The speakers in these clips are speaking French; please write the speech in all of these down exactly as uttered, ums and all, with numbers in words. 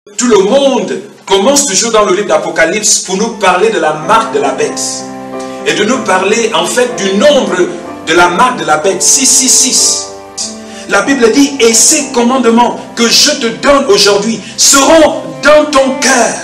Tout le monde commence toujours dans le livre d'Apocalypse pour nous parler de la marque de la bête. Et de nous parler en fait du nombre de la marque de la bête, six cent soixante-six. La Bible dit, et ces commandements que je te donne aujourd'hui seront dans ton cœur.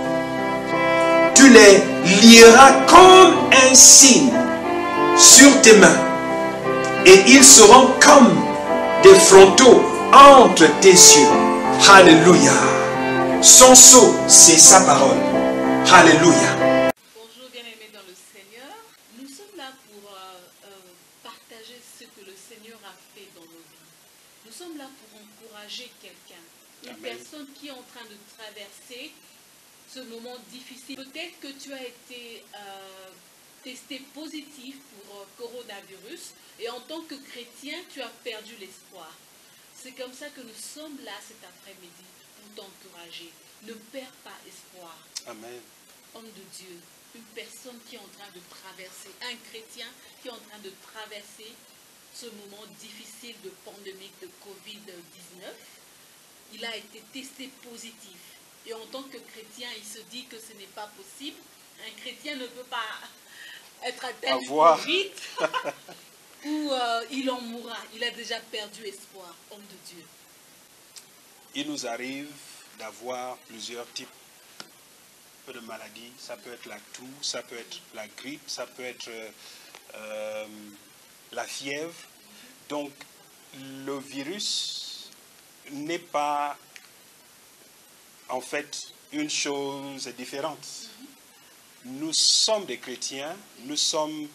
Tu les lieras comme un signe sur tes mains. Et ils seront comme des frontaux entre tes yeux. Alléluia. Son sceau, c'est sa parole. Alléluia. Bonjour bien-aimés dans le Seigneur. Nous sommes là pour euh, euh, partager ce que le Seigneur a fait dans nos vies. Nous sommes là pour encourager quelqu'un, une Amen. personne qui est en train de traverser ce moment difficile. Peut-être que tu as été euh, testé positif pour euh, coronavirus et en tant que chrétien, tu as perdu l'espoir. C'est comme ça que nous sommes là cet après-midi pour t'encourager. Ne perds pas espoir. Amen. Homme de Dieu, une personne qui est en train de traverser, un chrétien qui est en train de traverser ce moment difficile de pandémie de covid dix-neuf. Il a été testé positif. Et en tant que chrétien, il se dit que ce n'est pas possible. Un chrétien ne peut pas être atteint du Avoir. Covid ou euh, il en mourra. Il a déjà perdu espoir, homme de Dieu. Il nous arrive d'avoir plusieurs types de maladies. Ça peut être la toux, ça peut être la grippe, ça peut être euh, euh, la fièvre. Donc, le virus n'est pas en fait une chose différente. Nous sommes des chrétiens, nous sommes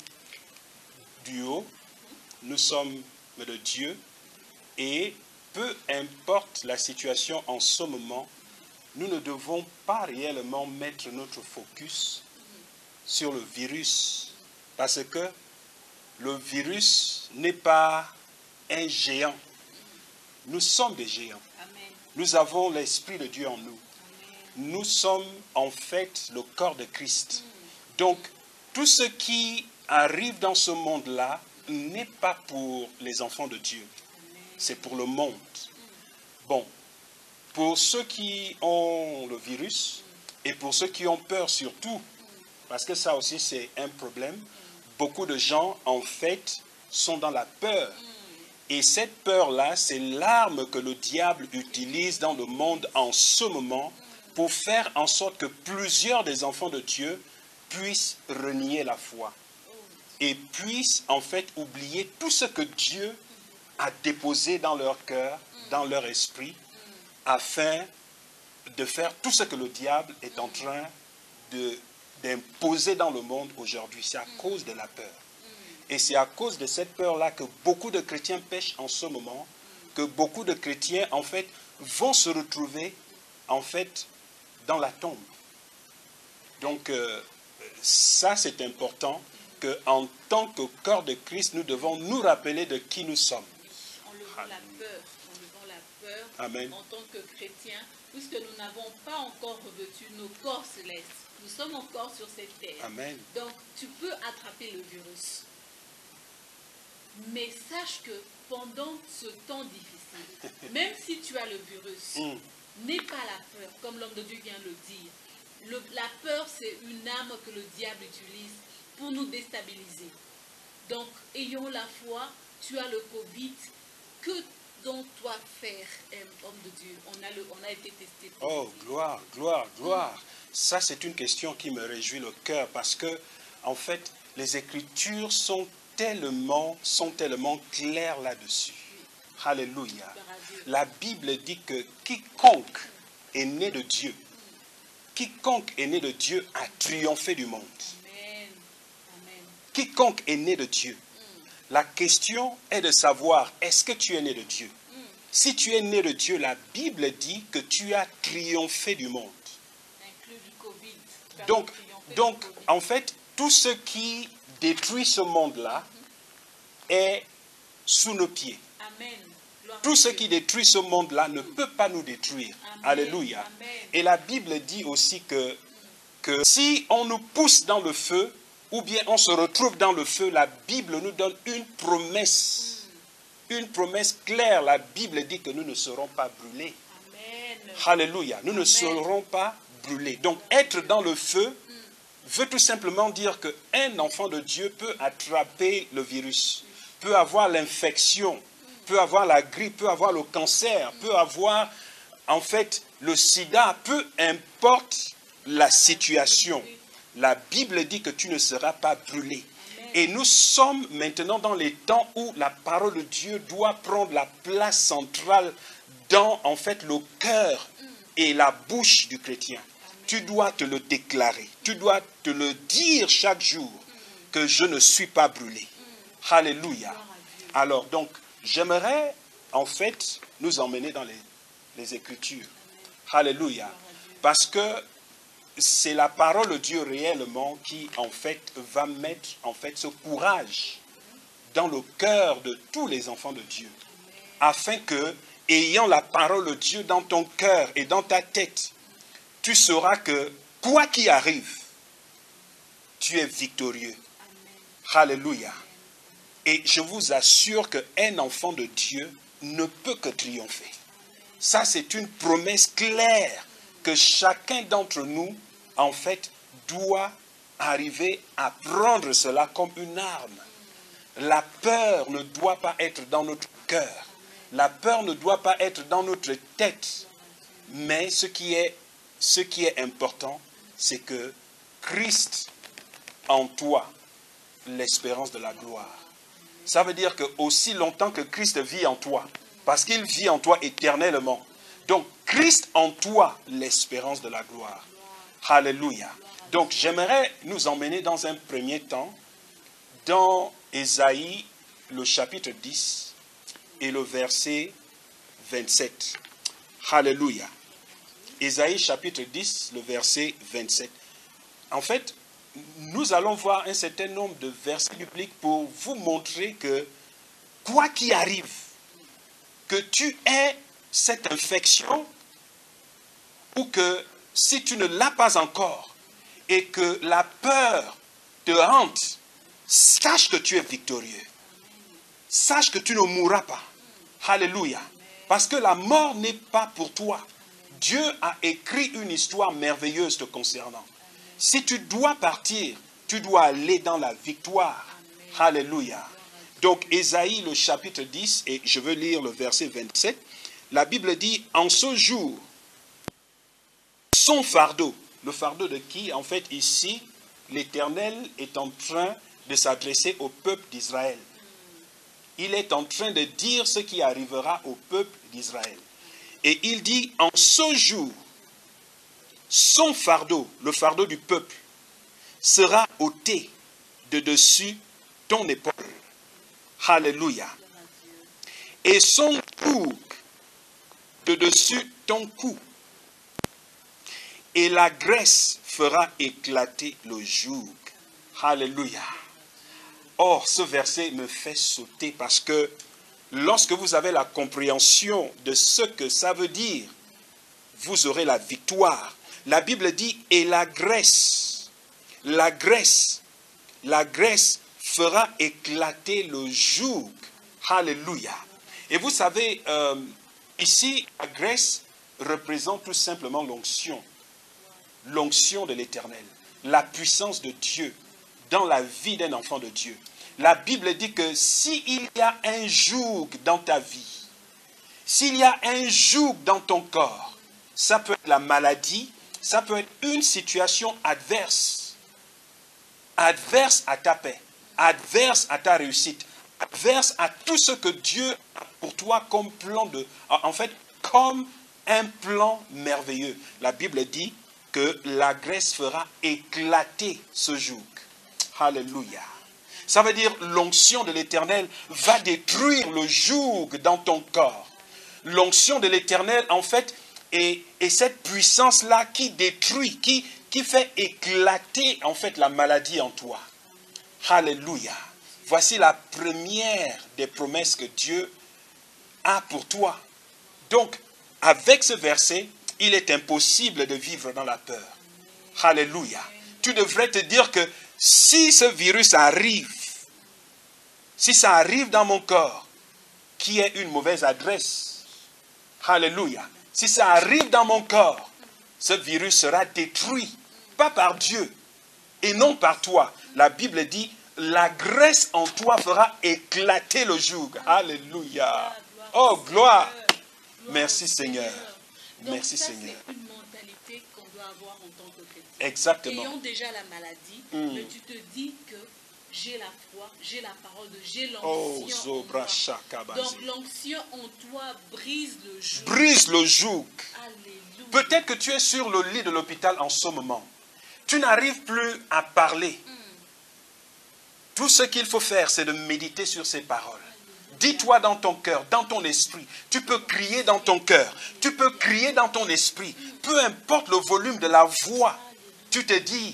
du haut, nous sommes de Dieu, et peu importe la situation en ce moment, nous ne devons pas réellement mettre notre focus sur le virus, parce que le virus n'est pas un géant. Nous sommes des géants. Amen. Nous avons l'Esprit de Dieu en nous. Amen. Nous sommes en fait le corps de Christ. Donc, tout ce qui arrive dans ce monde-là n'est pas pour les enfants de Dieu. C'est pour le monde. Bon, pour ceux qui ont le virus et pour ceux qui ont peur surtout, parce que ça aussi c'est un problème, beaucoup de gens en fait sont dans la peur. Et cette peur-là, c'est l'arme que le diable utilise dans le monde en ce moment pour faire en sorte que plusieurs des enfants de Dieu puissent renier la foi et puissent en fait oublier tout ce que Dieu a déposé dans leur cœur, dans leur esprit, afin de faire tout ce que le diable est en train de, d'imposer dans le monde aujourd'hui. C'est à cause de la peur. Et c'est à cause de cette peur-là que beaucoup de chrétiens pêchent en ce moment, que beaucoup de chrétiens, en fait, vont se retrouver, en fait, dans la tombe. Donc, euh, ça, c'est important, qu'en tant que corps de Christ, nous devons nous rappeler de qui nous sommes. En levant la peur, en levant la peur, Amen. en tant que chrétiens, puisque nous n'avons pas encore revêtu nos corps célestes. Nous sommes encore sur cette terre. Amen. Donc, tu peux attraper le virus. Mais sache que pendant ce temps difficile, même si tu as le virus, Mm. n'aie pas la peur, comme l'homme de Dieu vient de le dire. Le- la peur, c'est une arme que le diable utilise pour nous déstabiliser. Donc, ayons la foi, tu as le Covid, que dois-toi faire, euh, homme de Dieu? On a, le, on a été testé. Oh, positif. gloire, gloire, gloire. Ça, c'est une question qui me réjouit le cœur parce que, en fait, les Écritures sont tellement, sont tellement claires là-dessus. Alléluia. Gloire à Dieu. La Bible dit que quiconque est né de Dieu, quiconque est né de Dieu a triomphé du monde. Amen. Amen. Quiconque est né de Dieu. La question est de savoir, est-ce que tu es né de Dieu? Si tu es né de Dieu, la Bible dit que tu as triomphé du monde. Inclus du Covid. Tu as Donc, triomphé donc, du Covid. en fait, tout ce qui détruit ce monde-là est sous nos pieds. Amen. Gloire à Tout ce Dieu. qui détruit ce monde-là ne peut pas nous détruire. Amen. Alléluia. Amen. Et la Bible dit aussi que, que si on nous pousse dans le feu, ou bien on se retrouve dans le feu, la Bible nous donne une promesse. Une promesse claire. La Bible dit que nous ne serons pas brûlés. Amen. Alléluia. Nous ne serons pas brûlés. Donc, être dans le feu veut tout simplement dire qu'un enfant de Dieu peut attraper le virus, peut avoir l'infection, peut avoir la grippe, peut avoir le cancer, peut avoir en fait le sida, peu importe la situation. La Bible dit que tu ne seras pas brûlé. Et nous sommes maintenant dans les temps où la parole de Dieu doit prendre la place centrale dans en fait le cœur et la bouche du chrétien. Tu dois te le déclarer. Tu dois te le dire chaque jour que je ne suis pas brûlé. Alléluia. Alors, donc, j'aimerais, en fait, nous emmener dans les, les Écritures. Alléluia. Parce que c'est la parole de Dieu réellement qui, en fait, va mettre, en fait, ce courage dans le cœur de tous les enfants de Dieu. Afin que, ayant la parole de Dieu dans ton cœur et dans ta tête, tu sauras que, quoi qu'il arrive, tu es victorieux. Alléluia. Et je vous assure qu'un enfant de Dieu ne peut que triompher. Ça, c'est une promesse claire que chacun d'entre nous, en fait, doit arriver à prendre cela comme une arme. La peur ne doit pas être dans notre cœur. La peur ne doit pas être dans notre tête. Mais ce qui est Ce qui est important, c'est que Christ en toi, l'espérance de la gloire. Ça veut dire que aussi longtemps que Christ vit en toi, parce qu'il vit en toi éternellement. Donc, Christ en toi, l'espérance de la gloire. Alléluia. Donc, j'aimerais nous emmener dans un premier temps dans Ésaïe, le chapitre dix et le verset vingt-sept. Alléluia. Ésaïe chapitre dix, le verset vingt-sept. En fait, nous allons voir un certain nombre de versets bibliques pour vous montrer que, quoi qu'il arrive, que tu aies cette infection, ou que si tu ne l'as pas encore, et que la peur te hante, sache que tu es victorieux. Sache que tu ne mourras pas. Alléluia. Parce que la mort n'est pas pour toi. Dieu a écrit une histoire merveilleuse te concernant. Si tu dois partir, tu dois aller dans la victoire. Alléluia. Donc, Ésaïe, le chapitre dix, et je veux lire le verset vingt-sept. La Bible dit, en ce jour, son fardeau. Le fardeau de qui? En fait, ici, l'Éternel est en train de s'adresser au peuple d'Israël. Il est en train de dire ce qui arrivera au peuple d'Israël. Et il dit, en ce jour, son fardeau, le fardeau du peuple, sera ôté de dessus ton épaule. Alléluia. Et son joug de dessus ton cou. Et la graisse fera éclater le joug. Alléluia. Or, ce verset me fait sauter parce que lorsque vous avez la compréhension de ce que ça veut dire, vous aurez la victoire. La Bible dit, et la graisse, la graisse, la graisse fera éclater le joug. Alléluia. Et vous savez, euh, ici, la graisse représente tout simplement l'onction. L'onction de l'Éternel. La puissance de Dieu dans la vie d'un enfant de Dieu. La Bible dit que s'il y a un joug dans ta vie, s'il y a un joug dans ton corps, ça peut être la maladie, ça peut être une situation adverse. Adverse à ta paix, adverse à ta réussite, adverse à tout ce que Dieu a pour toi comme plan de... En fait, comme un plan merveilleux. La Bible dit que la graisse fera éclater ce joug. Alléluia. Ça veut dire l'onction de l'Éternel va détruire le joug dans ton corps. L'onction de l'Éternel, en fait, est, est cette puissance-là qui détruit, qui, qui fait éclater, en fait, la maladie en toi. Alléluia. Voici la première des promesses que Dieu a pour toi. Donc, avec ce verset, il est impossible de vivre dans la peur. Alléluia. Tu devrais te dire que si ce virus arrive, si ça arrive dans mon corps, qui est une mauvaise adresse, alléluia, si ça arrive dans mon corps, ce virus sera détruit, pas par Dieu et non par toi. La Bible dit, la graisse en toi fera éclater le joug. Alléluia. Oh, gloire. Merci Seigneur. Donc, Merci ça, Seigneur. c'est une mentalité qu'on doit avoir en tant que chrétien. Exactement. Ayant déjà la maladie, Mm. mais tu te dis que j'ai la foi, j'ai la parole de j'ai Oh, l'onction en Zobra moi. Shakabazi. Donc l'onction en toi brise le joug. Brise le joug. Alléluia. Peut-être que tu es sur le lit de l'hôpital en ce moment. Tu n'arrives plus à parler. Mm. Tout ce qu'il faut faire, c'est de méditer sur ces paroles. Dis-toi dans ton cœur, dans ton esprit. Tu peux crier dans ton cœur. Tu peux crier dans ton esprit. Peu importe le volume de la voix. Tu te dis,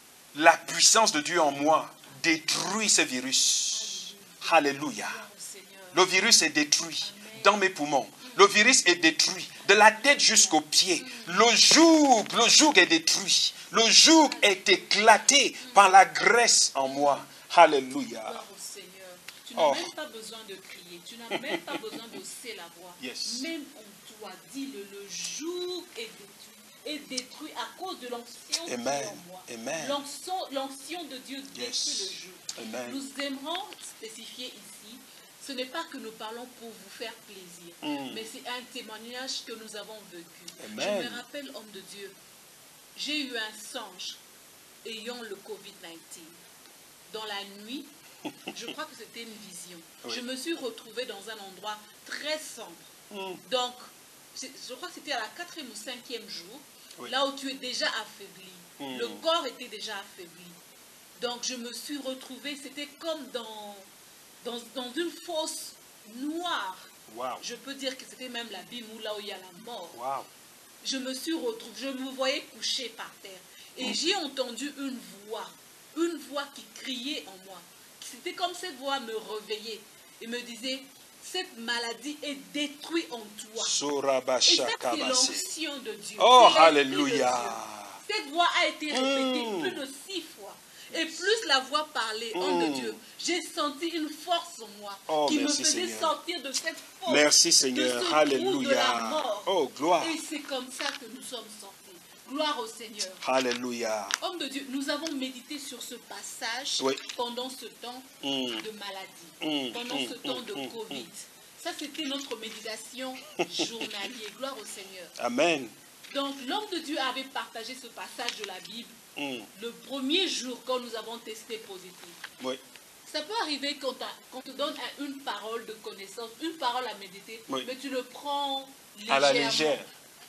la puissance de Dieu en moi détruit ce virus. Alléluia. Au Seigneur. Le virus est détruit dans mes poumons. Le virus est détruit de la tête jusqu'aux pieds. Le joug, le joug est détruit. Le joug est éclaté par la graisse en moi. Alléluia. Gloire au Seigneur. Tu n'as Oh. même pas besoin de crier. Tu n'as même pas besoin d'hausser la voix. Yes. Même en toi, dis-le, le joug est détruit. Est détruit à cause de l'onction qui est Amen. en moi. Amen. L'onction- L'onction de Dieu détruit Yes. le joug. Amen. Nous aimerons spécifier ici, ce n'est pas que nous parlons pour vous faire plaisir, Mm. mais c'est un témoignage que nous avons vécu. Amen. Je me rappelle, homme de Dieu, j'ai eu un songe ayant le covid dix-neuf. Dans la nuit, je crois que c'était une vision. Oui. Je me suis retrouvée dans un endroit très sombre. Mm. Donc, c'est- je crois que c'était à la quatrième ou cinquième jour, Oui. là où tu es déjà affaibli. Mm. Le corps était déjà affaibli. Donc, je me suis retrouvée, c'était comme dans, dans, dans une fosse noire. Wow. Je peux dire que c'était même l'abîme où là où il y a la mort. Wow. Je me suis retrouvée, je me voyais couchée par terre. Et j'ai entendu une voix, une voix qui criait en moi. C'était comme cette voix me réveillait et me disait, cette maladie est détruite en toi. Et ça, c'est Sorabashakabasi. l'onction de Dieu. Oh, C'est l'Esprit de alléluia. Dieu. Cette voix a été répétée Mm. plus de six fois. Et plus la voix parlait, homme de Mm. Dieu, j'ai senti une force en moi Oh, qui me merci, faisait Seigneur. sortir de cette force. Merci de ce Seigneur. trou de Alléluia. la mort. Oh, gloire. Et c'est comme ça que nous sommes sortis. Gloire au Seigneur. Alléluia. Homme de Dieu, nous avons médité sur ce passage Oui. pendant ce temps Mm. de maladie, Mm, pendant mm, ce temps de mm, Covid. Ça, c'était notre méditation journalière. Gloire au Seigneur. Amen. Donc, l'homme de Dieu avait partagé ce passage de la Bible Mm. le premier jour quand nous avons testé positif. Oui. Ça peut arriver quand on te donne un- une parole de connaissance, une parole à méditer, Oui. mais tu le prends légèrement. À la légère.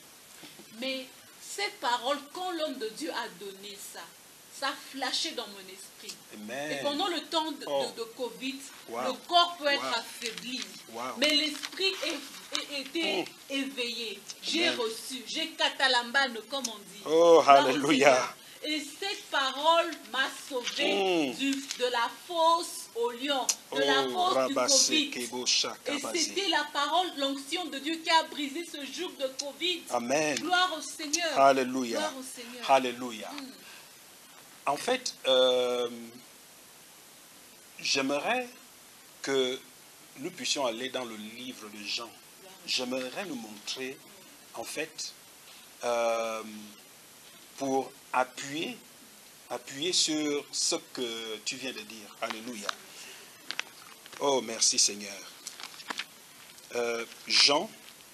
Mais cette parole, quand l'homme de Dieu a donné ça, ça a flashé dans mon esprit. Amen. Et pendant le temps de, Oh. de- de Covid, Wow. le corps peut être Wow. affaibli. Wow. Mais l'esprit est- est- était Mm. éveillé. J'ai Amen. reçu, j'ai catalambane, comme on dit. Oh, Gloire au alléluia. Seigneur. Et cette parole m'a sauvé Mm. du- de la fosse au lion, de la Oh, fosse du Rabase Covid. Kebo Et Shakabasi. c'était la parole, l'onction de Dieu qui a brisé ce joug de Covid. Amen. Gloire au Seigneur. Alléluia. Gloire au Seigneur. Alléluia. Mm. En fait, euh, j'aimerais que nous puissions aller dans le livre de Jean. J'aimerais nous montrer, en fait, euh, pour appuyer, appuyer sur ce que tu viens de dire. Alléluia. Oh, merci Seigneur. Euh, Jean,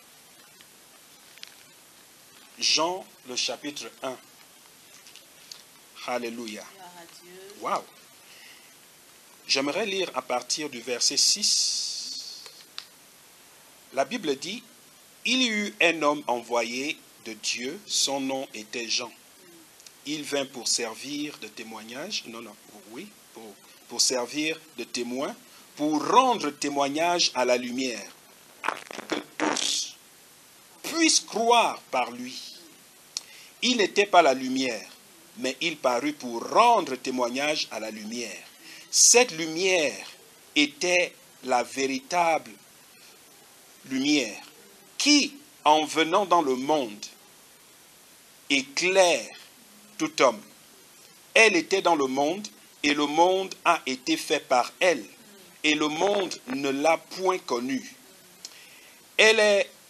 Jean, le chapitre un. Alléluia. Gloire à Dieu. Waouh. J'aimerais lire à partir du verset six. La Bible dit, il y eut un homme envoyé de Dieu, son nom était Jean. Il vint pour servir de témoignage, non, non, oui, pour, pour servir de témoin, pour rendre témoignage à la lumière, afin que tous puissent croire par lui. Il n'était pas la lumière, mais il parut pour rendre témoignage à la lumière. Cette lumière était la véritable lumière qui, en venant dans le monde, éclaire tout homme. Elle était dans le monde et le monde a été fait par elle et le monde ne l'a point connue. Elle est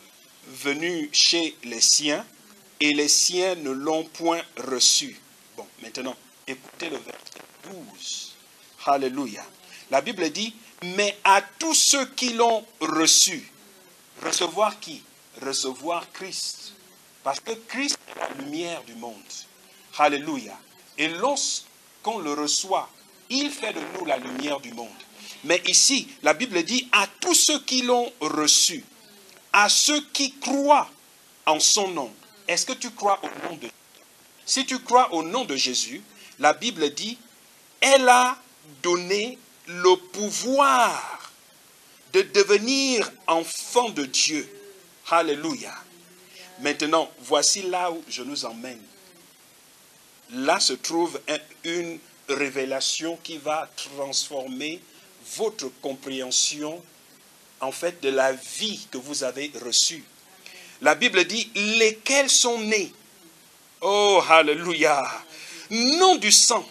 venu chez les siens, et les siens ne l'ont point reçu. Bon, maintenant, écoutez le verset douze. Alléluia. La Bible dit, mais à tous ceux qui l'ont reçu, recevoir qui? Recevoir Christ. Parce que Christ est la lumière du monde. Alléluia. Et lorsqu'on le reçoit, il fait de nous la lumière du monde. Mais ici, la Bible dit, à tous ceux qui l'ont reçu, à ceux qui croient en son nom. Est-ce que tu crois au nom de Jésus? Si tu crois au nom de Jésus, la Bible dit, elle a donné le pouvoir de devenir enfant de Dieu. Alléluia. Maintenant, voici là où je nous emmène. Là se trouve un, une révélation qui va transformer votre compréhension, en fait, de la vie que vous avez reçue. La Bible dit, lesquels sont nés. Oh, alléluia. Non du sang,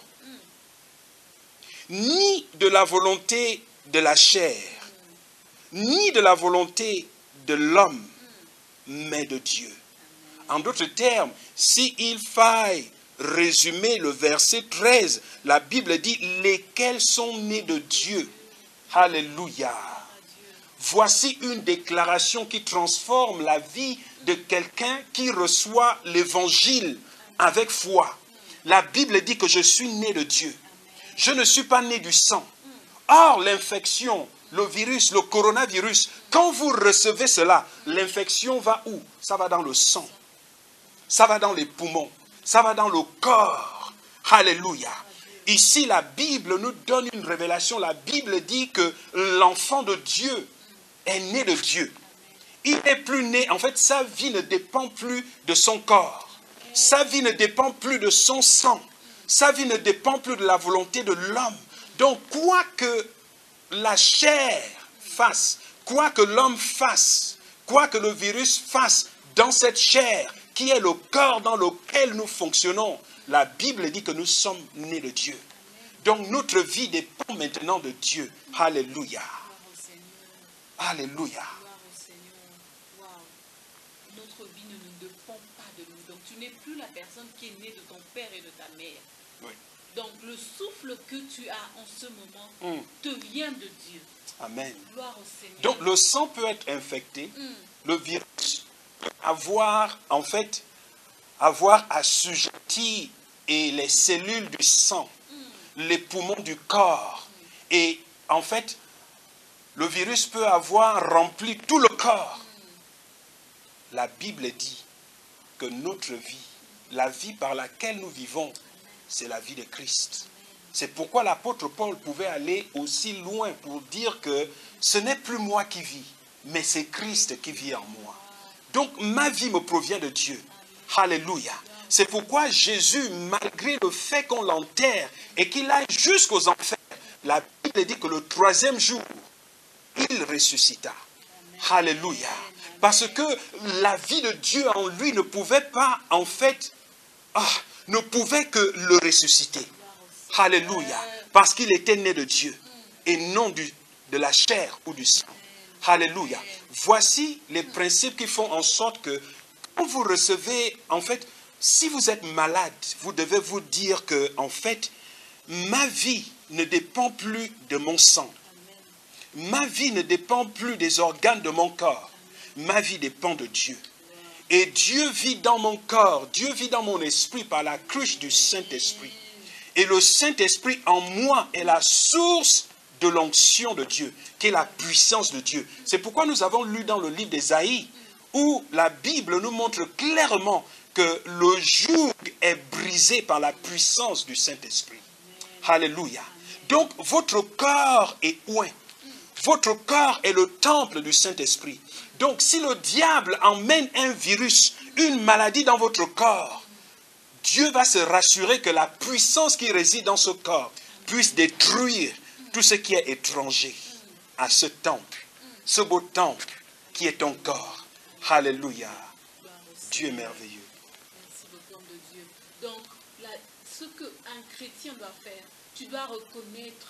ni de la volonté de la chair, ni de la volonté de l'homme, mais de Dieu. En d'autres termes, s'il faille résumer le verset treize, la Bible dit, lesquels sont nés de Dieu. Alléluia. Voici une déclaration qui transforme la vie de quelqu'un qui reçoit l'évangile avec foi. La Bible dit que je suis né de Dieu. Je ne suis pas né du sang. Or, l'infection, le virus, le coronavirus, quand vous recevez cela, l'infection va où? Ça va dans le sang. Ça va dans les poumons. Ça va dans le corps. Alléluia. Ici, la Bible nous donne une révélation. La Bible dit que l'enfant de Dieu est né de Dieu. Il n'est plus né. En fait, sa vie ne dépend plus de son corps. Sa vie ne dépend plus de son sang. Sa vie ne dépend plus de la volonté de l'homme. Donc, quoi que la chair fasse, quoi que l'homme fasse, quoi que le virus fasse dans cette chair, qui est le corps dans lequel nous fonctionnons, la Bible dit que nous sommes nés de Dieu. Donc, notre vie dépend maintenant de Dieu. Alléluia. Alléluia. Notre vie ne nous dépend pas de nous. Donc, tu n'es plus la personne qui est née de ton père et de ta mère. Oui. Donc, le souffle que tu as en ce moment Mm. te vient de Dieu. Amen. Gloire au Seigneur. Donc, le sang peut être infecté. Mm. Le virus peut avoir, en fait, avoir assujetti et les cellules du sang, Mm. les poumons du corps. Et, en fait, le virus peut avoir rempli tout le corps. La Bible dit que notre vie, la vie par laquelle nous vivons, c'est la vie de Christ. C'est pourquoi l'apôtre Paul pouvait aller aussi loin pour dire que ce n'est plus moi qui vis, mais c'est Christ qui vit en moi. Donc ma vie me provient de Dieu. Alléluia. C'est pourquoi Jésus, malgré le fait qu'on l'enterre et qu'il aille jusqu'aux enfers, la Bible dit que le troisième jour, il ressuscita. Alléluia. Parce que la vie de Dieu en lui ne pouvait pas, en fait, ah, ne pouvait que le ressusciter. Alléluia. Parce qu'il était né de Dieu et non du, de la chair ou du sang. Alléluia. Voici les principes qui font en sorte que quand vous recevez, en fait, si vous êtes malade, vous devez vous dire que, en fait, ma vie ne dépend plus de mon sang. Ma vie ne dépend plus des organes de mon corps. Ma vie dépend de Dieu. Et Dieu vit dans mon corps, Dieu vit dans mon esprit par la cruche du Saint-Esprit. Et le Saint-Esprit en moi est la source de l'onction de Dieu, qui est la puissance de Dieu. C'est pourquoi nous avons lu dans le livre d'Ésaïe, où la Bible nous montre clairement que le joug est brisé par la puissance du Saint-Esprit. Alléluia. Donc, votre corps est oint. Votre corps est le temple du Saint-Esprit. Donc, si le diable emmène un virus, une maladie dans votre corps, Dieu va se rassurer que la puissance qui réside dans ce corps puisse détruire tout ce qui est étranger à ce temple, ce beau temple qui est ton corps. Alléluia. Dieu est merveilleux. Merci beaucoup de Dieu. Donc, là, ce qu'un chrétien doit faire, tu dois reconnaître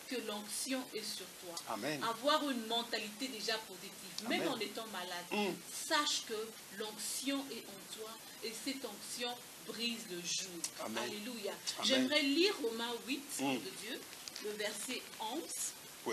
que l'onction est sur toi. Amen. Avoir une mentalité déjà positive, même Amen. en étant malade. Mm. Sache que l'onction est en toi et cette onction brise le joug. Amen. Alléluia. Amen. J'aimerais lire Romains huit Mm. de Dieu, le verset onze. Oui.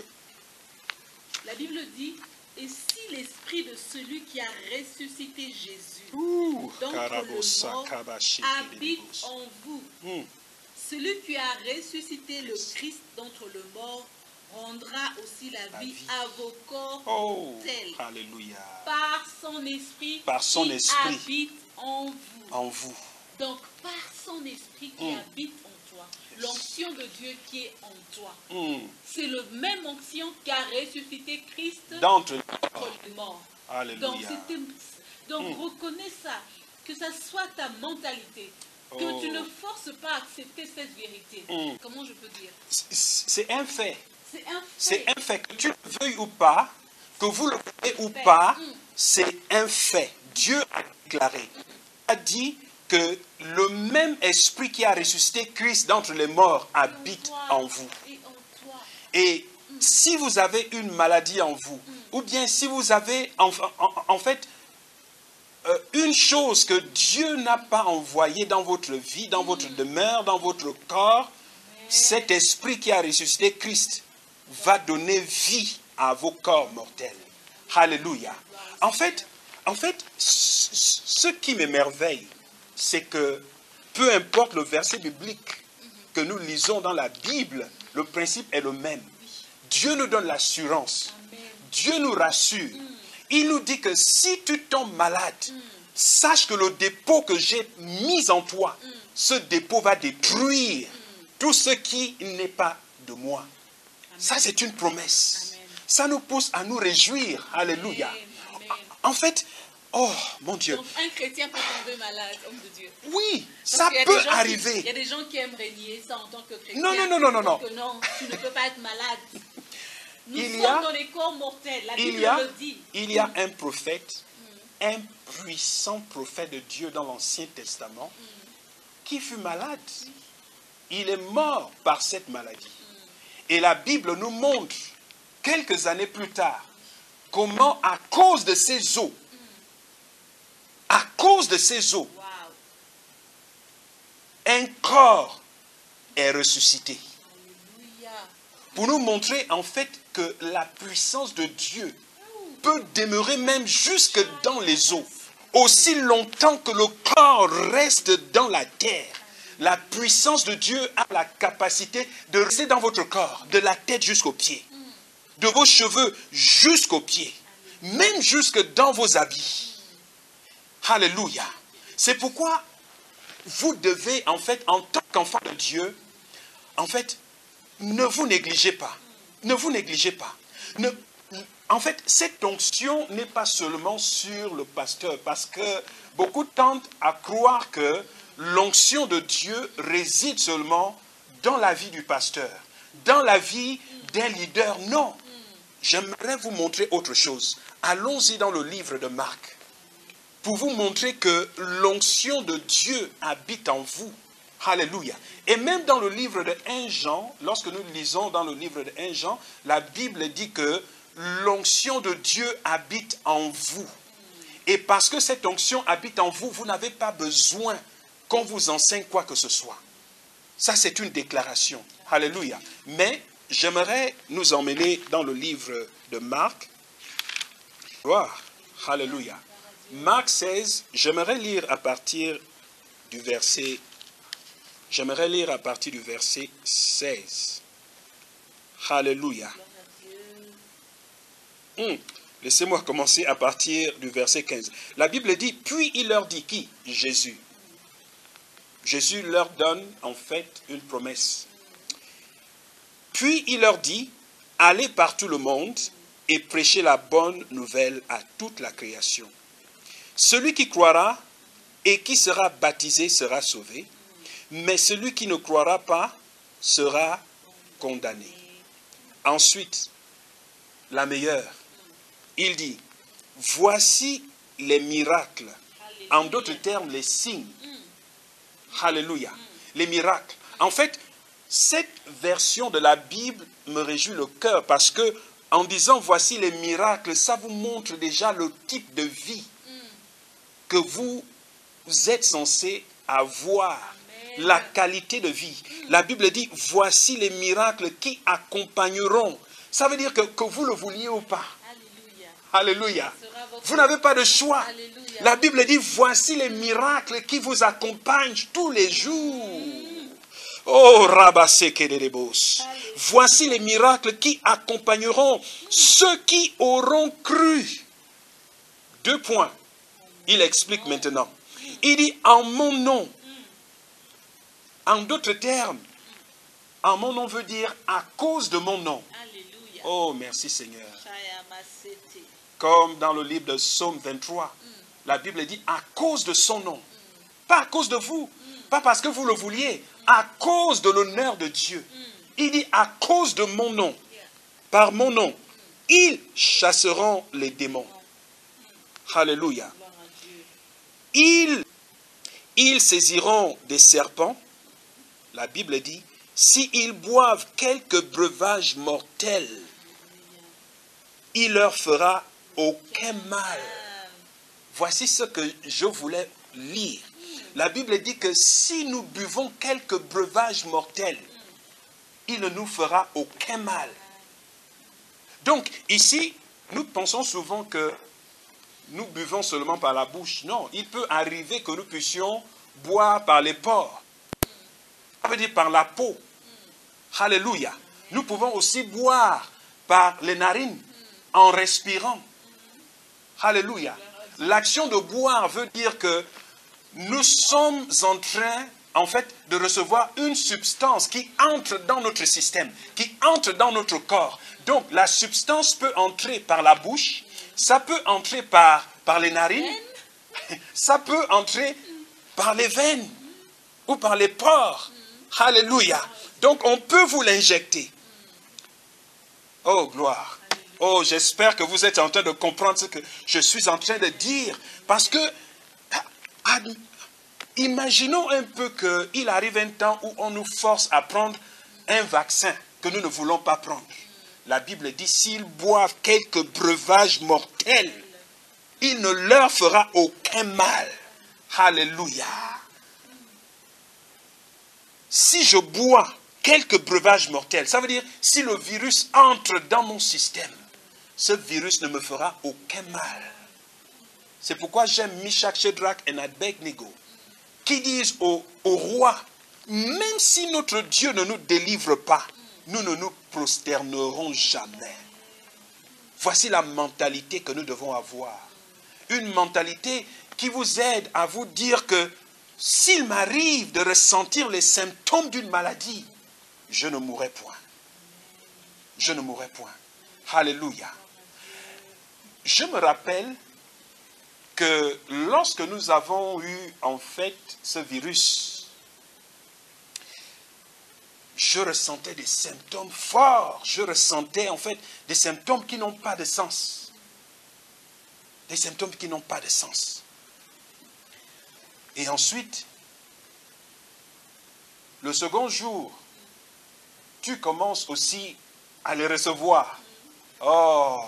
La Bible dit, et si l'esprit de celui qui a ressuscité Jésus Ouh, d'entre Karabosa, le mort Kabashi, habite Kidibos. en vous, Mm. celui qui a ressuscité le Christ d'entre le mort rendra aussi la La vie vie. à vos corps Oh, mortels alléluia. par son esprit Par son qui esprit. habite en vous. En vous. Donc par son esprit qui Mm. habite en toi, l'onction de Dieu qui est en toi, Mm. c'est le même onction qui a ressuscité Christ D'entre d'entre les morts. Donc, Alléluia. c'était- donc Mm. reconnais ça, que ça soit ta mentalité, que Oh. tu ne forces pas à accepter cette vérité. Mm. Comment je peux dire? C'est- C'est un fait. C'est un C'est fait. un fait. Que tu le veuilles ou pas, que vous le voyez ou Fait. pas, Mm. c'est un fait. Dieu a déclaré, a dit que le même esprit qui a ressuscité Christ d'entre les morts habite toi en vous. Et en toi. Et si vous avez une maladie en vous, ou bien si vous avez en, en- en fait euh, une chose que Dieu n'a pas envoyée dans votre vie, dans votre demeure, dans votre corps, cet esprit qui a ressuscité Christ va donner vie à vos corps mortels. Alléluia. En fait, en fait, ce ce qui m'émerveille, c'est que peu importe le verset biblique que nous lisons dans la Bible, le principe est le même. Dieu nous donne l'assurance. Amen. Dieu nous rassure. Il nous dit que si tu tombes malade, sache que le dépôt que j'ai mis en toi, ce dépôt va détruire tout ce qui n'est pas de moi. Ça, c'est une promesse. Amen. Ça nous pousse à nous réjouir. Alléluia. Amen. Amen. En fait, oh mon Dieu, Donc un chrétien peut tomber malade, homme de Dieu. oui, Parce ça qu'il y a peut des gens qui- arriver. Il y a des gens qui aimeraient nier ça en tant que chrétien. Non, non, non, non, non, non. Que non, tu ne peux pas être malade. Nous Il y sommes a- dans les corps mortels. La Il Bible y a, le dit. il y a un prophète, un puissant prophète de Dieu dans l'Ancien Testament, qui fut malade. Il est mort par cette maladie. Et la Bible nous montre, quelques années plus tard, comment à cause de ces eaux, à cause de ces eaux, Waouh. un corps est ressuscité. Alléluia. Pour nous montrer en fait que la puissance de Dieu peut demeurer même jusque dans les eaux. Aussi longtemps que le corps reste dans la terre, la puissance de Dieu a la capacité de rester dans votre corps, de la tête jusqu'aux pieds, de vos cheveux jusqu'aux pieds, même jusque dans vos habits. Alléluia. C'est pourquoi vous devez en fait, en tant qu'enfant de Dieu, en fait, ne vous négligez pas. Ne vous négligez pas. Ne- en fait, cette onction n'est pas seulement sur le pasteur, parce que beaucoup tendent à croire que l'onction de Dieu réside seulement dans la vie du pasteur, dans la vie d'un leader. Non. J'aimerais vous montrer autre chose. Allons-y dans le livre de Marc, pour vous montrer que l'onction de Dieu habite en vous. Alléluia. Et même dans le livre de premier Jean, lorsque nous lisons dans le livre de premier Jean, la Bible dit que l'onction de Dieu habite en vous. Et parce que cette onction habite en vous, vous n'avez pas besoin qu'on vous enseigne quoi que ce soit. Ça, c'est une déclaration. Alléluia. Mais j'aimerais nous emmener dans le livre de Marc. Gloire. Alléluia. Marc seize, j'aimerais lire à partir du verset J'aimerais lire à partir du verset seize. Alléluia. Hum, Laissez-moi commencer à partir du verset quinze. La Bible dit, puis il leur dit qui? Jésus. Jésus leur donne en fait une promesse. Puis il leur dit, allez par tout le monde et prêchez la bonne nouvelle à toute la création. Celui qui croira et qui sera baptisé sera sauvé, mais celui qui ne croira pas sera condamné. Ensuite, la meilleure, il dit, voici les miracles, en d'autres termes les signes. Alléluia, les miracles. En fait, cette version de la Bible me réjouit le cœur parce que, en disant voici les miracles, ça vous montre déjà le type de vie que vous êtes censé avoir, la qualité de vie. La Bible dit voici les miracles qui accompagneront. Ça veut dire que, que vous le vouliez ou pas. Alléluia. Vous n'avez pas de choix. Alléluia. La Bible dit voici les miracles qui vous accompagnent tous les jours. Oh, Rabasekedebos. Voici les miracles qui accompagneront ceux qui auront cru. Deux points. Il explique maintenant. Il dit en mon nom. En d'autres termes, en mon nom veut dire à cause de mon nom. Alléluia. Oh, merci Seigneur. Comme dans le livre de Psaume vingt-trois, mm. la Bible dit à cause de son nom. Mm. Pas à cause de vous, mm. pas parce que vous le vouliez, mm. à cause de l'honneur de Dieu. Mm. Il dit à cause de mon nom, yeah. par mon nom, mm. ils chasseront les démons. Mm. Alléluia. Ils, ils saisiront des serpents. La Bible dit, s'ils boivent quelques breuvages mortels, il leur fera aucun mal. Voici ce que je voulais lire. La Bible dit que si nous buvons quelques breuvages mortels, il ne nous fera aucun mal. Donc ici, nous pensons souvent que nous buvons seulement par la bouche. Non, il peut arriver que nous puissions boire par les pores. Ça veut dire par la peau. Alléluia. Nous pouvons aussi boire par les narines en respirant. Alléluia. L'action de boire veut dire que nous sommes en train, en fait, de recevoir une substance qui entre dans notre système, qui entre dans notre corps. Donc, la substance peut entrer par la bouche, ça peut entrer par, par les narines, ça peut entrer par les veines ou par les pores. Alléluia. Donc, on peut vous l'injecter. Oh, gloire. Oh, j'espère que vous êtes en train de comprendre ce que je suis en train de dire. Parce que, imaginons un peu qu'il arrive un temps où on nous force à prendre un vaccin que nous ne voulons pas prendre. La Bible dit, s'ils boivent quelques breuvages mortels, il ne leur fera aucun mal. Alléluia. Si je bois quelques breuvages mortels, ça veut dire, si le virus entre dans mon système, ce virus ne me fera aucun mal. C'est pourquoi j'aime Meshach, Shadrach et Abednego, qui disent au, au roi, même si notre Dieu ne nous délivre pas, nous ne nous prosternerons jamais. Voici la mentalité que nous devons avoir. Une mentalité qui vous aide à vous dire que s'il m'arrive de ressentir les symptômes d'une maladie, je ne mourrai point. Je ne mourrai point. Alléluia. Je me rappelle que lorsque nous avons eu en fait ce virus, je ressentais des symptômes forts. Je ressentais en fait des symptômes qui n'ont pas de sens. Des symptômes qui n'ont pas de sens. Et ensuite, le second jour, tu commences aussi à les recevoir. Oh!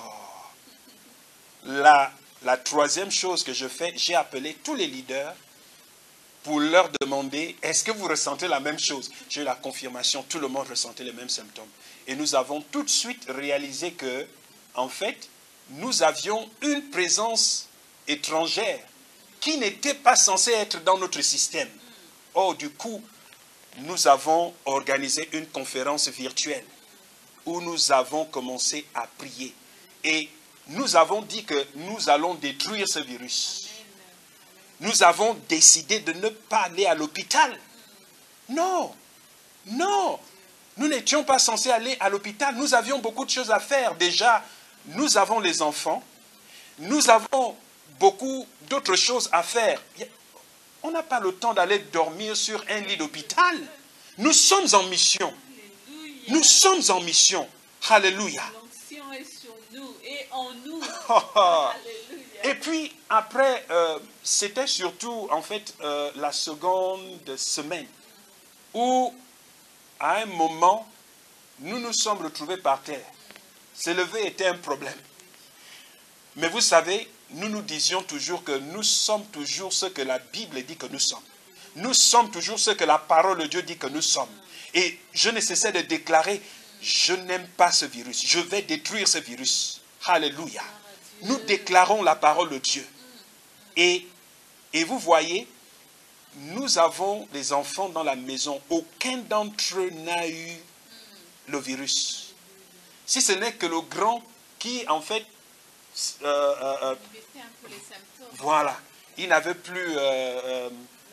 La, la troisième chose que je fais, j'ai appelé tous les leaders pour leur demander, est-ce que vous ressentez la même chose? J'ai eu la confirmation, tout le monde ressentait les mêmes symptômes. Et nous avons tout de suite réalisé que, en fait, nous avions une présence étrangère qui n'était pas censée être dans notre système. Oh, du coup, nous avons organisé une conférence virtuelle où nous avons commencé à prier. Et nous avons dit que nous allons détruire ce virus. Nous avons décidé de ne pas aller à l'hôpital. Non, non, nous n'étions pas censés aller à l'hôpital. Nous avions beaucoup de choses à faire. Déjà, nous avons les enfants. Nous avons beaucoup d'autres choses à faire. On n'a pas le temps d'aller dormir sur un lit d'hôpital. Nous sommes en mission. Nous sommes en mission. Alléluia. L'onction est sur nous et en nous. Et puis, après, euh, c'était surtout, en fait, euh, la seconde semaine où à un moment, nous nous sommes retrouvés par terre. Se lever était un problème. Mais vous savez, nous nous disions toujours que nous sommes toujours ce que la Bible dit que nous sommes. Nous sommes toujours ce que la parole de Dieu dit que nous sommes. Et je ne cessais de déclarer, je n'aime pas ce virus. Je vais détruire ce virus. Alléluia. Nous déclarons la parole de Dieu. Et, et vous voyez, nous avons des enfants dans la maison. Aucun d'entre eux n'a eu le virus. Si ce n'est que le grand qui, en fait, euh, euh, euh, voilà, il n'avait plus euh, euh,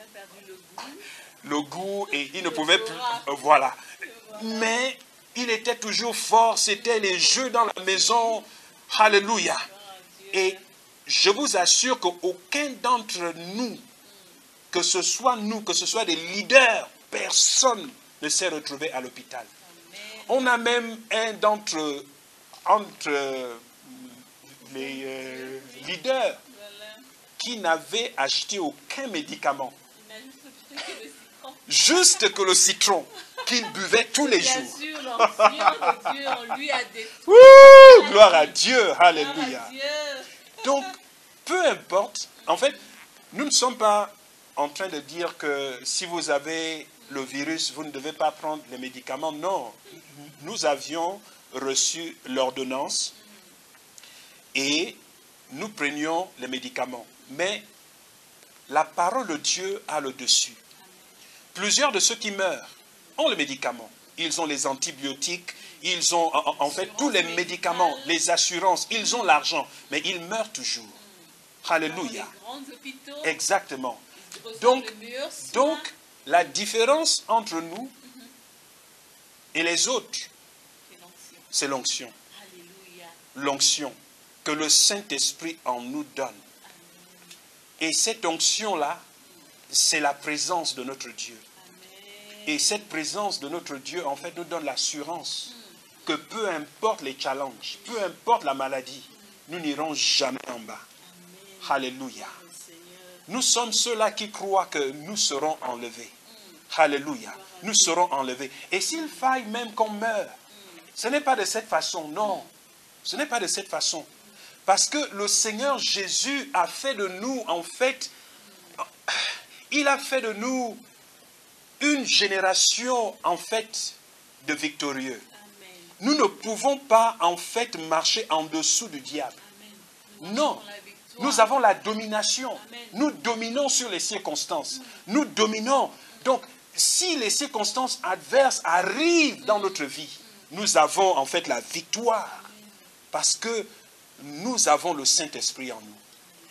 le goût et il ne pouvait plus, euh, voilà. Mais il était toujours fort, c'était les jeux dans la maison, alléluia. Et je vous assure qu'aucun d'entre nous, que ce soit nous, que ce soit des leaders, personne ne s'est retrouvé à l'hôpital. On a même un d'entre entre les euh, leaders qui n'avait acheté aucun médicament. Juste que le citron qu'il buvait tous les jours. Bien sûr, l'onction de Dieu, on lui a détruit. Ouh, gloire à Dieu, alléluia. Donc, peu importe, en fait, nous ne sommes pas en train de dire que si vous avez le virus, vous ne devez pas prendre les médicaments. Non, nous avions reçu l'ordonnance et nous prenions les médicaments. Mais la parole de Dieu a le dessus. Plusieurs de ceux qui meurent ont les médicaments. Ils ont les antibiotiques, ils ont en, en fait tous les médicaments, les assurances, ils ont l'argent, mais ils meurent toujours. Alléluia. Exactement. Donc, donc, la différence entre nous et les autres, c'est l'onction. L'onction que le Saint-Esprit en nous donne. Et cette onction-là, c'est la présence de notre Dieu. Et cette présence de notre Dieu, en fait, nous donne l'assurance que peu importe les challenges, peu importe la maladie, nous n'irons jamais en bas. Alléluia. Nous sommes ceux-là qui croient que nous serons enlevés. Alléluia. Nous serons enlevés. Et s'il faille même qu'on meure, ce n'est pas de cette façon, non. Ce n'est pas de cette façon. Parce que le Seigneur Jésus a fait de nous, en fait, il a fait de nous une génération, en fait, de victorieux. Amen. Nous ne pouvons pas, en fait, marcher en dessous du diable. Amen. Non. Nous avons la domination. Amen. Nous dominons sur les circonstances. Mm. Nous dominons. Donc, si les circonstances adverses arrivent dans notre vie, mm. nous avons, en fait, la victoire. Amen. Parce que nous avons le Saint-Esprit en nous.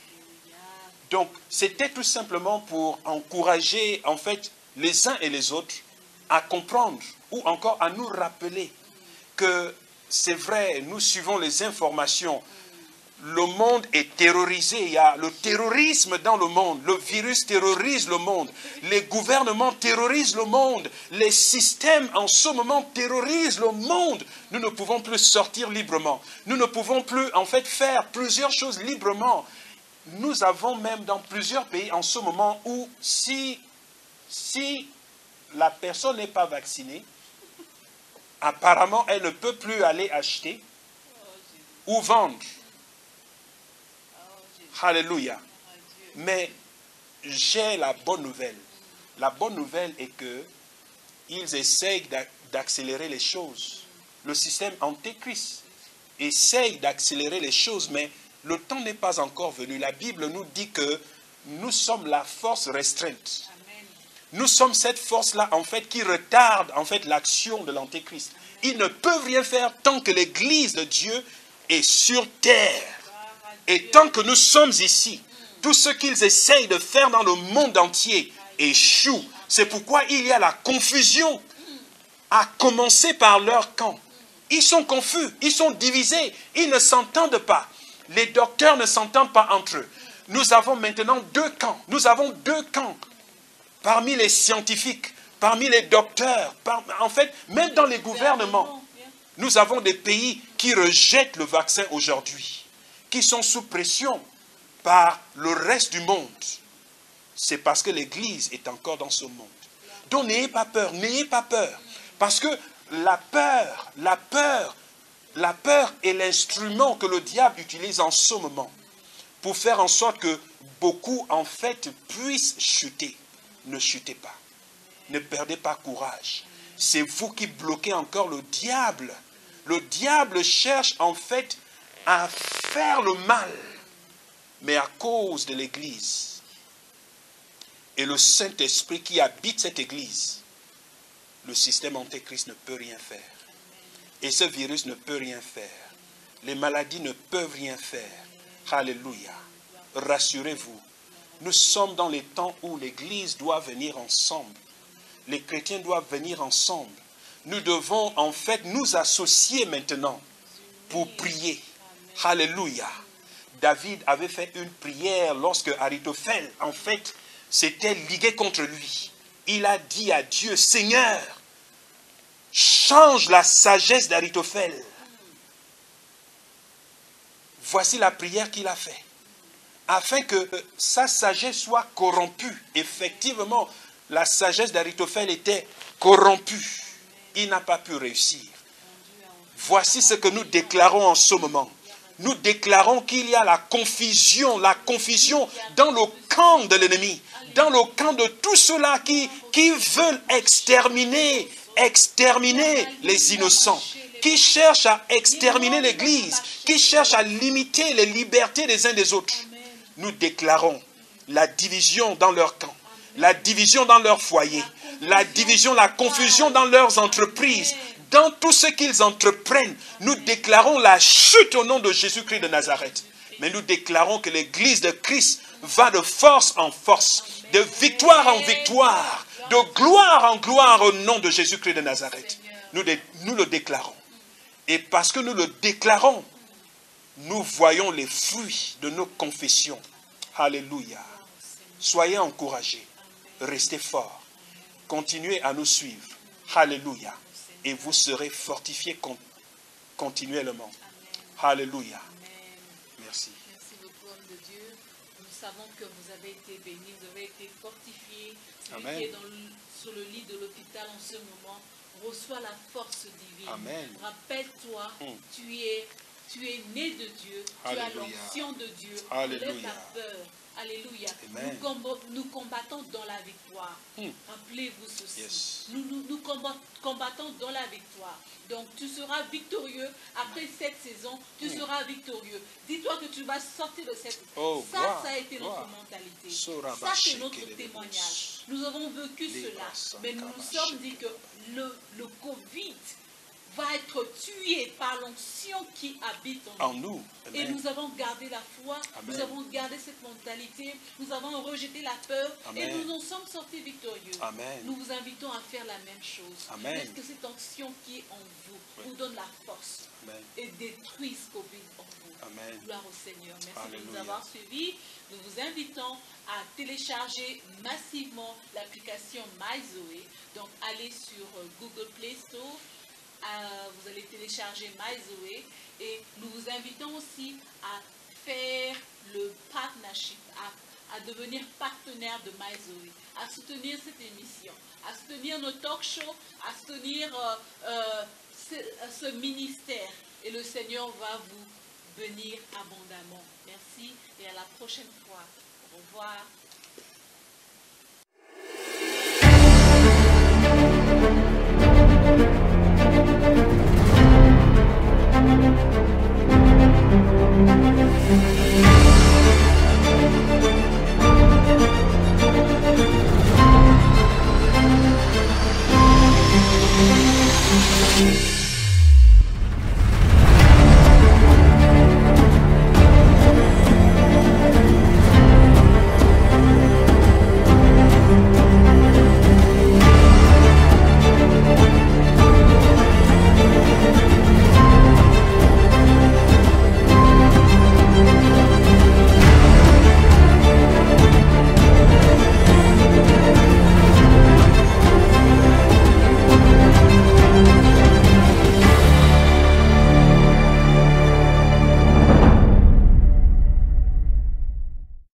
Donc, c'était tout simplement pour encourager, en fait, les uns et les autres à comprendre ou encore à nous rappeler que c'est vrai, nous suivons les informations. Le monde est terrorisé, il y a le terrorisme dans le monde, le virus terrorise le monde, les gouvernements terrorisent le monde, les systèmes en ce moment terrorisent le monde. Nous ne pouvons plus sortir librement, nous ne pouvons plus en fait faire plusieurs choses librement. Nous avons même dans plusieurs pays en ce moment où si, si la personne n'est pas vaccinée, apparemment elle ne peut plus aller acheter ou vendre. Alléluia. Mais j'ai la bonne nouvelle. La bonne nouvelle est que ils essayent d'accélérer les choses. Le système antéchrist essaye d'accélérer les choses, mais le temps n'est pas encore venu. La Bible nous dit que nous sommes la force restreinte. Amen. Nous sommes cette force-là, en fait, qui retarde, en fait, l'action de l'antéchrist. Ils ne peuvent rien faire tant que l'Église de Dieu est sur terre. Et tant que nous sommes ici, tout ce qu'ils essayent de faire dans le monde entier échoue. C'est pourquoi il y a la confusion, à commencer par leur camp. Ils sont confus, ils sont divisés, ils ne s'entendent pas. Les docteurs ne s'entendent pas entre eux. Nous avons maintenant deux camps. Nous avons deux camps parmi les scientifiques, parmi les docteurs. Par, en fait, même dans les gouvernements, nous avons des pays qui rejettent le vaccin aujourd'hui, qui sont sous pression par le reste du monde. C'est parce que l'Église est encore dans ce monde. Donc n'ayez pas peur, n'ayez pas peur. Parce que la peur, la peur, la peur est l'instrument que le diable utilise en ce moment pour faire en sorte que beaucoup, en fait, puissent chuter. Ne chutez pas. Ne perdez pas courage. C'est vous qui bloquez encore le diable. Le diable cherche, en fait, à faire le mal. Mais à cause de l'Église et le Saint-Esprit qui habite cette Église, le système antéchrist ne peut rien faire. Et ce virus ne peut rien faire. Les maladies ne peuvent rien faire. Alléluia. Rassurez-vous. Nous sommes dans les temps où l'Église doit venir ensemble. Les chrétiens doivent venir ensemble. Nous devons en fait nous associer maintenant pour prier. Alléluia. David avait fait une prière lorsque Ahitophel, en fait, s'était ligué contre lui. Il a dit à Dieu, Seigneur, change la sagesse d'Ahitophel. Voici la prière qu'il a faite. Afin que sa sagesse soit corrompue. Effectivement, la sagesse d'Ahitophel était corrompue. Il n'a pas pu réussir. Voici ce que nous déclarons en ce moment. Nous déclarons qu'il y a la confusion, la confusion dans le camp de l'ennemi, dans le camp de tous ceux-là qui, qui veulent exterminer, exterminer les innocents, qui cherchent à exterminer l'Église, qui cherchent à limiter les libertés des uns des autres. Nous déclarons la division dans leur camp, la division dans leur foyer, la division, la confusion dans leurs entreprises, dans tout ce qu'ils entreprennent. Nous déclarons la chute au nom de Jésus-Christ de Nazareth. Mais nous déclarons que l'Église de Christ va de force en force, de victoire en victoire, de gloire en gloire au nom de Jésus-Christ de Nazareth. Nous, nous le déclarons. Et parce que nous le déclarons, nous voyons les fruits de nos confessions. Alléluia. Soyez encouragés. Restez forts. Continuez à nous suivre. Alléluia. Et vous serez fortifiés continuellement. Alléluia. Merci. Merci beaucoup, homme de Dieu. Nous savons que vous avez été bénis, vous avez été fortifiés. Celui Amen. qui est dans le, sur le lit de l'hôpital en ce moment reçoit la force divine. Amen. Rappelle-toi, Mm. tu es, tu es né de Dieu, Alléluia. tu as l'onction de Dieu. Alléluia. Lève la peur. Alléluia. Amen. Nous, combat, nous combattons dans la victoire. Mm. Rappelez-vous ceci. Yes. Nous, nous, nous combat, combattons dans la victoire. Donc tu seras victorieux. Après cette saison, tu Mm. seras victorieux. Dis-toi que tu vas sortir de cette... Oh, ça, gloire, ça a été notre gloire. mentalité. Sora Ça, c'est baché notre kele témoignage. Nous avons vécu Les cela. brassants Mais nous nous kamaché. sommes dit que le, le Covid va être tué par l'onction qui habite en En nous. nous. Et Amen. nous avons gardé la foi, Amen. nous avons gardé cette mentalité, nous avons rejeté la peur Amen. et nous en sommes sortis victorieux. Amen. Nous vous invitons à faire la même chose. Amen. Est-ce que cette onction qui est en vous Oui. vous donne la force Amen. et détruit ce Covid en vous? Amen. Gloire au Seigneur. Merci de nous Alléluia. avoir suivis. Nous vous invitons à télécharger massivement l'application MyZoé. Donc allez sur euh, Google Play Store. Euh, vous allez télécharger MyZoé et nous vous invitons aussi à faire le partnership, à, à devenir partenaire de MyZoé, à soutenir cette émission, à soutenir nos talk shows, à soutenir euh, euh, ce, ce ministère. Et le Seigneur va vous bénir abondamment. Merci et à la prochaine fois. Au revoir.